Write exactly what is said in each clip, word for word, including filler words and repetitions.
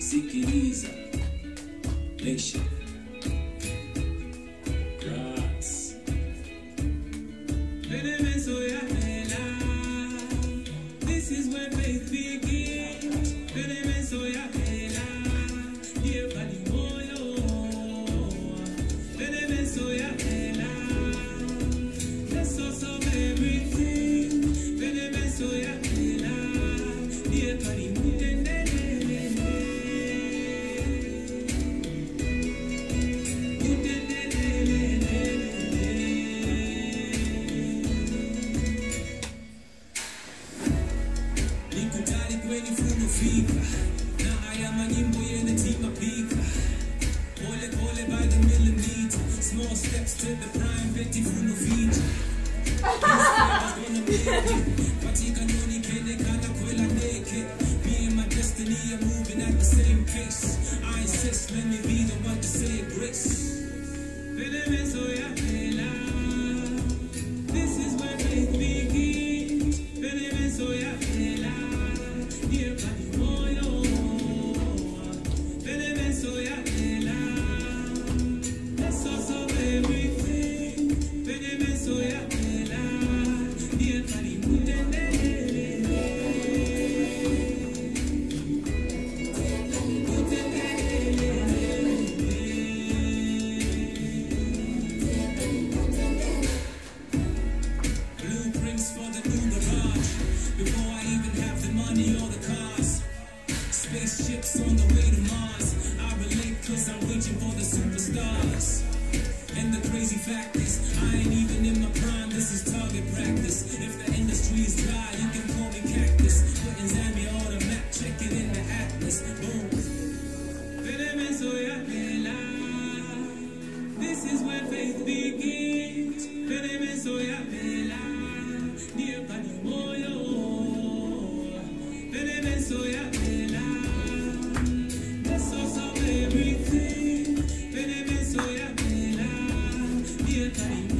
sikiliza, lesha, grass. Pene Menso ya Pela, this is where faith begins. Pene Menso ya Pela, dear body moyo. Pene Menso ya Pela, the source of everything. Pene Menso ya Pela, dear body moyo. Na haya manyimbo yene tima pika. Pole pole by the millimeter. Small steps to the prime, Betty funo feature. Patika noni kene kana kwela naked. Me and my destiny are moving at the same pace. I insist, let me be the one to say grace. Pene Menso ya Pela, this is where faith begins. Pene Menso ya Pela, dear body moyo. Pene Menso ya Pela, the source of everything. Pene Menso ya Pela, dear body moyo. Blueprints for the new garage. Before I even have the money or the cars. Spaceships on the way to Mars. I relate cause I'm waiting for the superstars. And the crazy fact is, I ain't even in my prime, this is target practice. If the industry is dry, you can call me cactus. Putting Zambia on the map, check it in the atlas. Boom. Pene Menso ya Pela, this is where faith begins. Pene Menso ya Pela, dear body moyo. Pene Menso ya Pela, the source of everything. Pene Menso ya Pela, dear body moyo.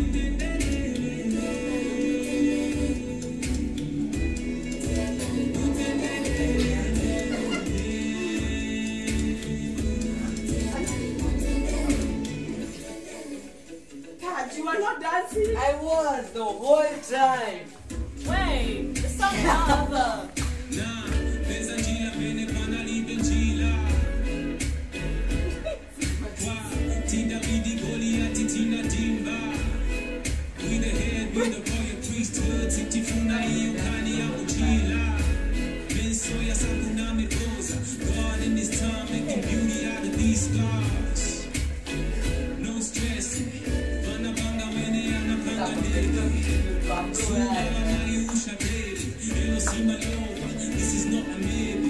You are not dancing? I was the whole time. Wait, the song is over. Nah, there's a Gila, Pene Panali, Benchila. Wow, Tina Bidi Goliath, Tina Timba. We the head, we the royal priesthood, Titi Funai, Ukani, Abuchila. Menso ya Sakunami Rosa. God in this time making beauty out of these scars. No stress. Bana banga wene ana banga nega. Suma mali usha baby. Elo sima lowa. This is not a maybe.